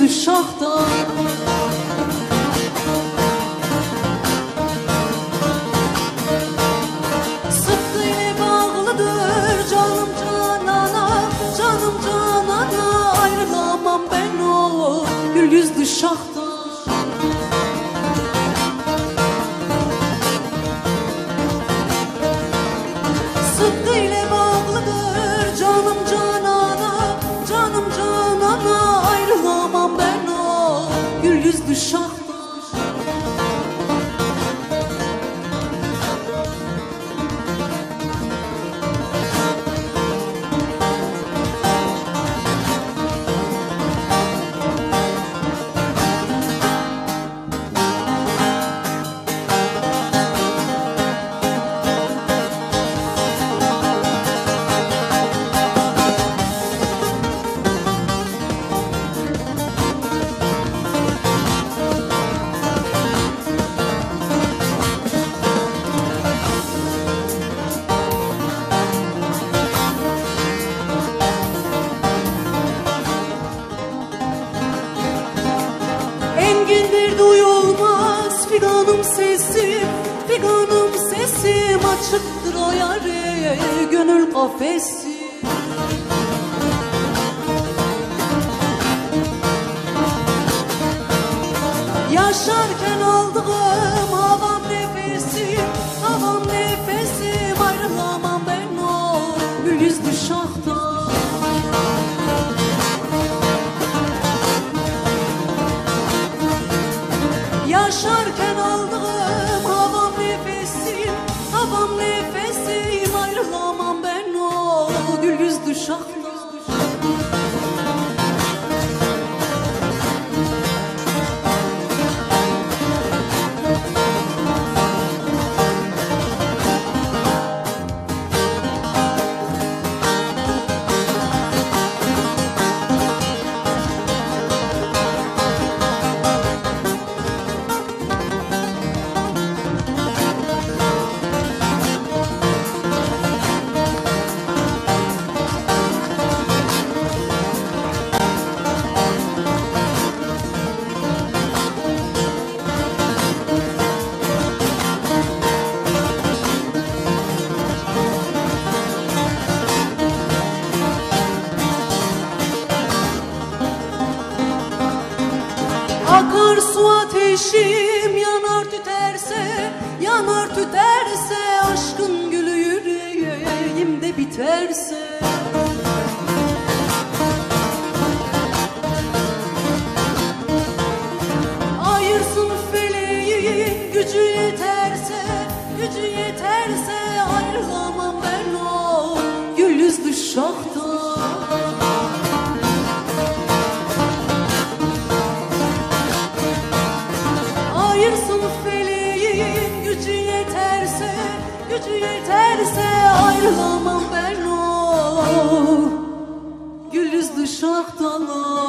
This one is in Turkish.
şahta. Sıtkı ile bağlıdır canım canana, canım canana, ayrılamam ben o gül yüzlü şahta. Sıtkı ile bağlıdır canım canana, canım canana, ayrılamam ben o gül yüzlü şahta. Engindir duyulmaz figanım sesim, figanım sesim, açıktır o yare gönül kafesi. Yaşarken aldığım havam nefesim, havam nefesim, ayrılamam ben o gül yüzlü şahta. Yaşarken aldığım havam nefesim, havam nefesim, ayrılamam ben o gül yüzlü şahta. Akarsu ateşim yanar tüterse, yanar tüterse, aşkın gülü yüreğimde biterse. Ayırsın feleğin gücü yeterse, gücü yeterse, ayrılamam ben o gül yüzlü şahta. Ayırsın feleğin gücü yeterse, gücü yeterse, ayrılamam ben o gül yüzlü şahtalar.